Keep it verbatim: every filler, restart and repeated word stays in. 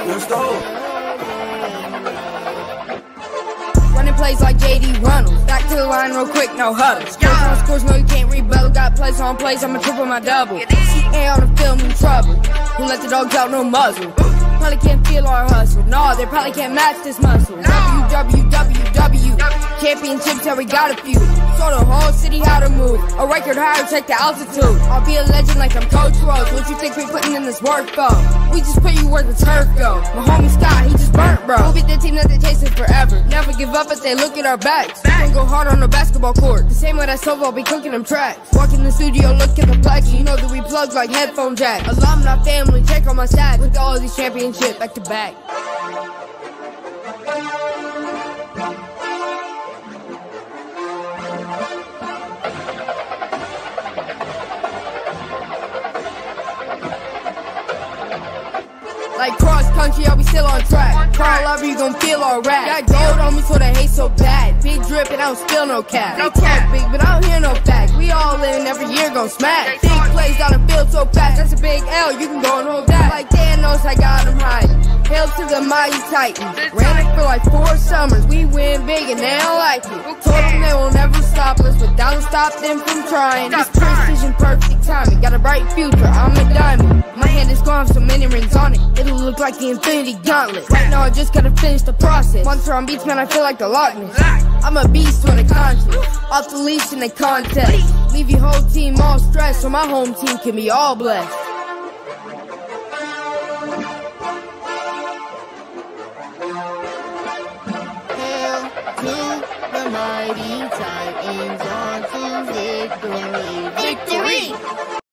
Yo, Stov. Running plays like J D Reynolds. Back to the line real quick, no huddles. Scores on scores, no you can't rebuttal. Got plays on plays, I'ma triple my double. C A on the film in trouble. Who let the dogs out, no muzzle. Probably can't feel our hustle. No, they probably can't match this muscle. W W W W Championships, yeah, we got a few. Show the whole city how to move. A record higher, check the altitude. I'll be a legend like I'm Coach Rose. What you think we putting in this work for? We just put you where the turf go. My homie Scott, he just burnt, bro. We'll be the team that they chasing forever. Never give up if they look at our backs. We gon' go hard on the basketball court. The same way that Stov, I'll be cooking them tracks. Walk in the studio, look at the plex. You know that we plug like headphone jack. Alumni family, check on my stats. With all of these championships back to back. Like cross country, I'll be still on track. Carl Lover, you gon' feel alright. Got gold on me, so they hate so bad. Big drip and I don't spill no cap. They talk big, but I don't hear no facts. We all in, every year gon' smack. Big plays down the field so fast, that's a big L, you can go and hold that. Like Thanos, I got him hiding. Hail to the mighty Titans. Ran it for like four summers. We win big and they don't like it. Told them they will never stop us, but that'll stop them from trying. This precision, perfect timing. Got a bright future, I'm a diamond. My hand is gone, so many rings on it. It'll look like the Infinity Gauntlet. Right now I just gotta finish the process. Monster on beats, man, I feel like the Loch Ness. I'm a beast when it contest. Off the leash in the contest. Leave your whole team all stressed, so my home team can be all blessed. To the mighty Titans, on to victory. Victory!